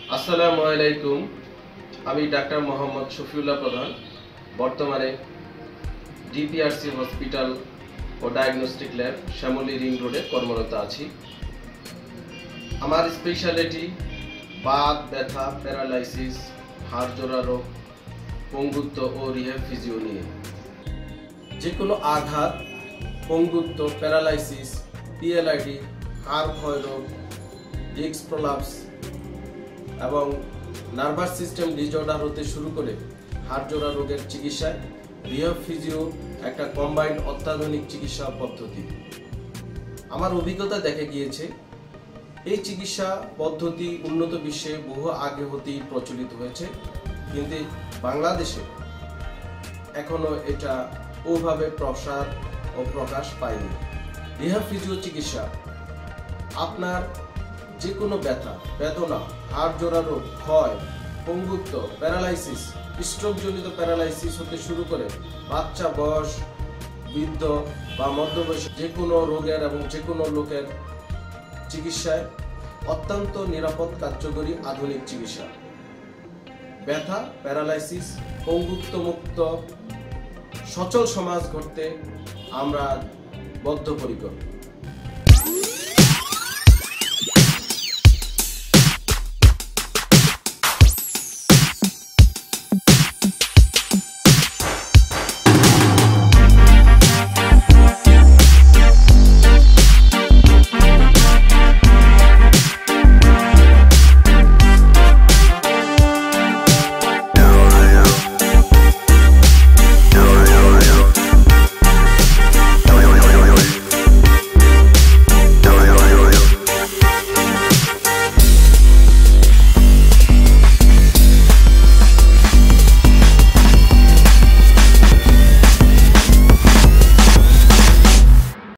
আসসালামু আলাইকুম। আমি ডাক্তার মোহাম্মদ শফিউল্লাহ প্রধান বর্তমানে ডিপিআরসি হসপিটাল ও ডায়াগনস্টিক ল্যাব শ্যামলী রিং রোডে কর্মরত আছি। আমার স্পেশালিটি বাত ব্যথা, প্যারালাইসিস, হাড় জোড়া রোগ, পঙ্গুত্ব ও রিহ্যাব ফিজিও নিয়ে। যে কোনো আঘাত, পঙ্গুত্ব, প্যারালাইসিস, পিএলআইডি, হাড় ক্ষয় রোগ, ডিস্ক প্রলাপস এবং নার্ভাস সিস্টেম ডিসঅর্ডার হতে শুরু করে হাড় জোড়া রোগের চিকিৎসায় রিহ্যাব ফিজিও একটা কম্বাইন্ড অত্যাধুনিক চিকিৎসা পদ্ধতি। আমার অভিজ্ঞতা দেখা গিয়েছে এই চিকিৎসা পদ্ধতি উন্নত বিশ্বে বহু আগে হতেই প্রচলিত হয়েছে, কিন্তু বাংলাদেশে এখনো এটা ওভাবে প্রসার ও প্রকাশ পায়নি। রিহ্যাব ফিজিও চিকিৎসা আপনার যে কোনো ব্যথা, বেদনা, হাড় জোড়া রোগ, ক্ষয়, পঙ্গুত্ব, প্যারালাইসিস, স্ট্রোকজনিত প্যারালাইসিস হতে শুরু করে বাচ্চা, বয়স, বৃদ্ধ বা মধ্যবয়সী যে কোনো রোগের এবং যে কোনো লোকের চিকিৎসায় অত্যন্ত নিরাপদ, কার্যকরী আধুনিক চিকিৎসা। ব্যথা, প্যারালাইসিস, পঙ্গুত্ব মুক্ত সচল সমাজ গড়তে আমরা বদ্ধপরিকর।